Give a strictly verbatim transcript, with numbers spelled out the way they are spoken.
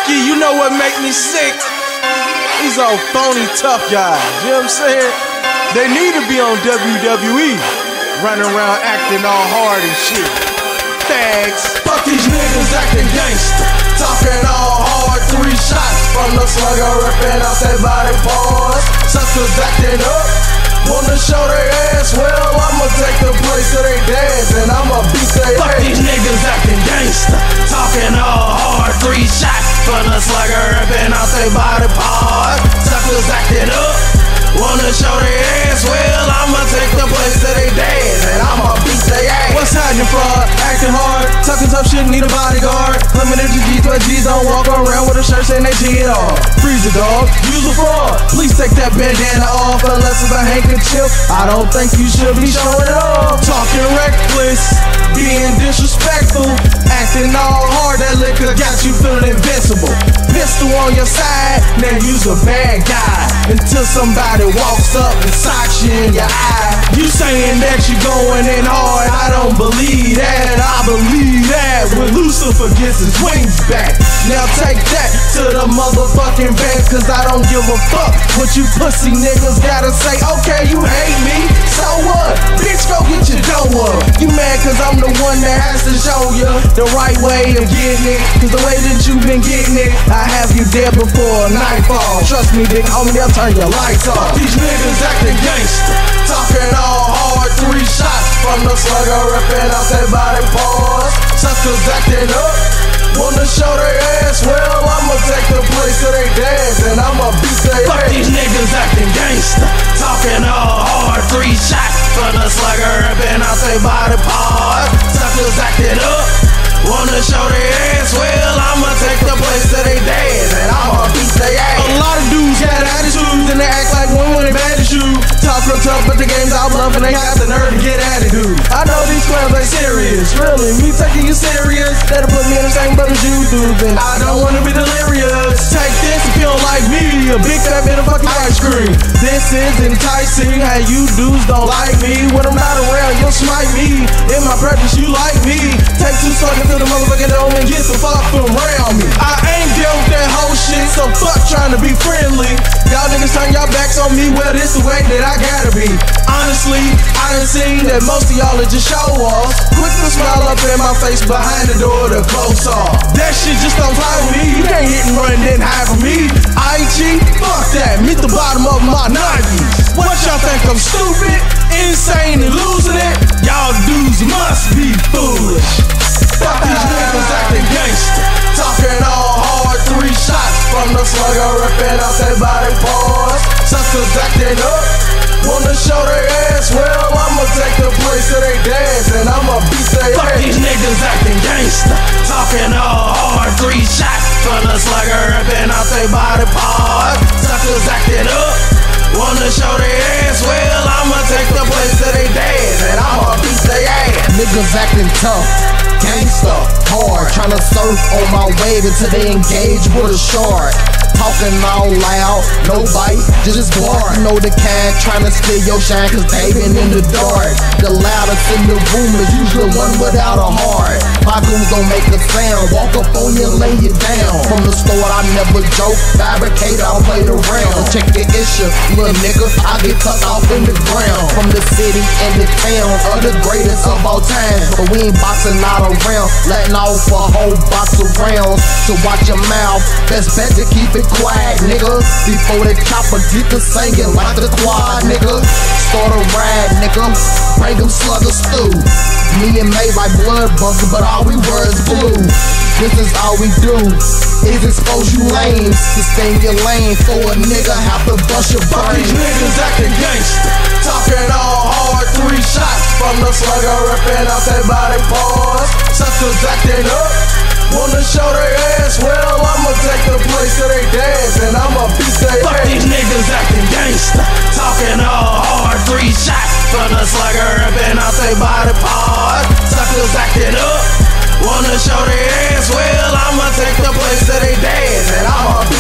Ski, you know what make me sick? These old phony tough guys, you know what I'm saying? They need to be on W W E, running around acting all hard and shit. Thanks. Fuck these niggas acting gangsta, talking all hard. Three shots from the slugger, ripping out their body parts. Suckers acting up, wanna show their ass. Well, I'ma take the place of they dads, and I'ma beat their ass. Fuck these niggas acting gangsta, talking all hard. Three shots from the slugger, ripping out their body parts. Suckers acting up, wanna show their ass. Well, I'ma take the place of they dads, and I'ma beat their ass. What's happening, fraud? Acting hard, talking tough shit, need a bodyguard. Limited to G, but G's don't walk around with a shirt saying they G it all. Freeze it, dog, use a fraud. Please take that bandana off, unless it's a handkerchief. I don't think you should be showing it off. Talking reckless, being disrespectful, acting all hard. That liquor got you feeling invincible. Pistol on your side, now you's a bad guy. Until somebody walks up and socks you in your eye. You saying that you going in hard, I don't believe that. I believe that when Lucifer gets his wings back. Now take that to the motherfucking bank, cause I don't give a fuck what you pussy niggas gotta say. Okay, you hate me, so what? Bitch, go get your dough up. You mad cause I'm the one that has to show you the right way of getting it, cause the way that you been getting it, I have you dead before nightfall. Trust me, dick, homie, they'll turn your lights off. These niggas acting gangsta, talking all hard. Three shots from the slugger, ripping out their body parts. Suckers acting up, wanna show their ass. Well, I'ma take the place of they dads, and I'ma beat their ass. Fuck these niggas acting gangsta, talking all hard. Three shots from the slugger, ripping out their body parts. Suckers acting up, wanna show their ass. Well, I'ma take the place of they dads, and I'ma beat their ass. A lot of dudes got attitudes, and they act like one when they bad at you. Talk real tough, but the game's all bluff, and they got the nerve to get attitude. I know these clowns ain't serious, really. Me taking you serious, that'll put me in the same boat as you do. Then I don't wanna be delirious. Take this if you don't like me, a big fat bit of fucking ice cream. This is enticing, how you dudes don't like me. When I'm not around, you'll smite me. In my presence, you like me. Take two suckers to the motherfucking dome and get the fuck from around me. I ain't dealt with that whole shit, so fuck trying to be friendly. Y'all niggas turn y'all backs on me, well, this the way that I gotta be. Honestly, I done seen that most of y'all are just show off. Quick to smile up in my face behind the door to close off. That shit just don't fly with me. You can't hit and run then hide from me. I ain't cheap, fuck that. Meet the bottom of my nineties. What y'all think I'm stupid, insane, and losing it? Y'all dudes must be foolish. Fuck these niggas acting gangsta, talking all hard. Three shots from the slugger, ripping out their body parts. Suckers acting up, wanna show their ass. Well, I'ma take the place of they dads, and I'ma beat their ass. Fuck these niggas acting gangsta, talking all hard. Three shots from the slugger, ripping out their body parts. Suckers acting up, wanna show their ass. Well, I'ma take the place of they dads, and I'ma beat their ass. Niggas acting tough, gangsta, hard, tryna surf on my wave until they engage with a shark. Talking all loud, no bite, just bark. You know the kind tryna steal your shine, cause they been in the dark. The loudest in the room is usually one without a heart. My goons don't make a sound, walk up on you and lay you down. From the start I never joke, fabricate, I'll play the round. Check the issue, little nigga, I get tucked off in the ground. From the city and the town, of the greatest of all time. But we ain't boxing out around, letting off a whole box of rounds. So watch your mouth, best bet to keep it quiet, nigga. Before the chopper get to singing like the quad, nigga. Start a ride, nigga. Bring them sluggers through. Me and May like blood bunker, but all we were is blue. This is all we do, is expose you lames. To stay in your lane, for a nigga have to bust your Fuck brain. these niggas acting gangsta, talking all hard. Three shots from the slugger, ripping out their body parts. Suckers acting up, wanna show their ass. Well, I'ma take the place of they dads, and I'ma beat their Fuck ass. these niggas acting gangsta, talking all hard. Three shots from the slugger, ripping out their body parts. Suckers acting up, wanna show their ass. Well, I'ma take the place of they dads, and I'ma beat